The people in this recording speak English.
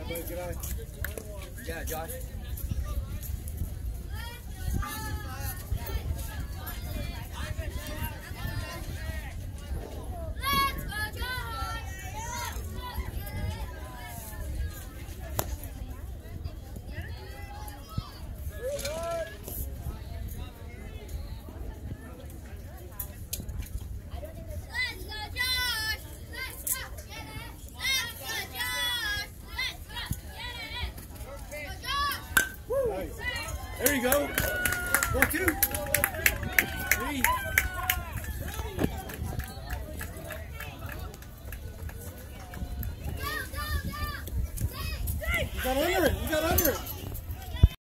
Yeah, Josh. There you go. 1-2. 3. You got under it. You got under it.